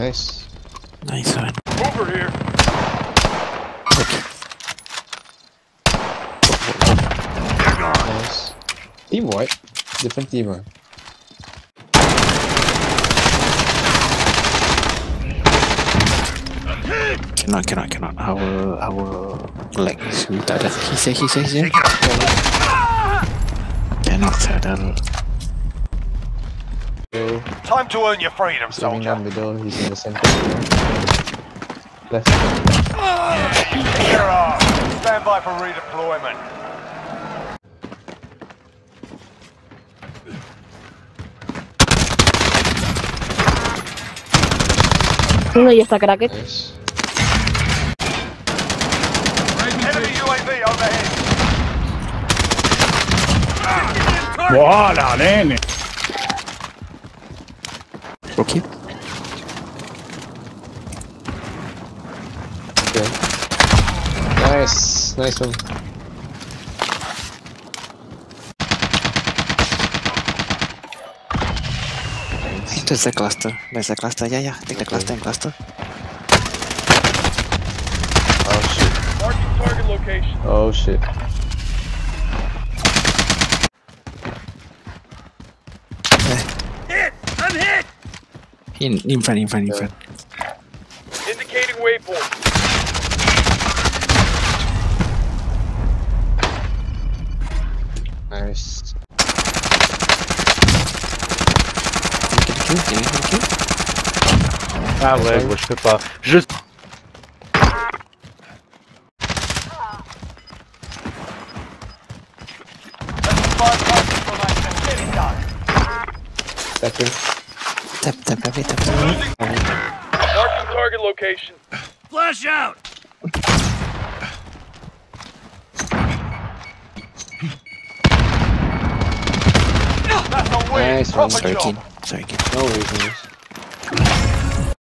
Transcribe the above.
Nice. Nice one. Over here. Okay. Nice. Team what? Different team, huh? Cannot. Our leg is retarded. He's here. Cannot settle. Go. Time to earn your freedom, Coming soldier. down middle, he's in the center. Left. Here are. Stand by for redeployment. Uno ya está cracked. Nice. Enemy UAV overhead. Buona, nene! Okay. Okay. Nice. Nice one. There's a cluster. Yeah. Take the cluster and cluster. Oh shit. Marking target location. Oh shit. Hit! I'm hit! In front. Indicating waypoint. Nice. Can you kill? Ah ouais, moi je peux pas. Juste. That's 5 targets remaining. Get it done. Second. Tap every. Marking target location. Flash out! That's a win. Nice one. Proper job. Sorrykeane. No reasons.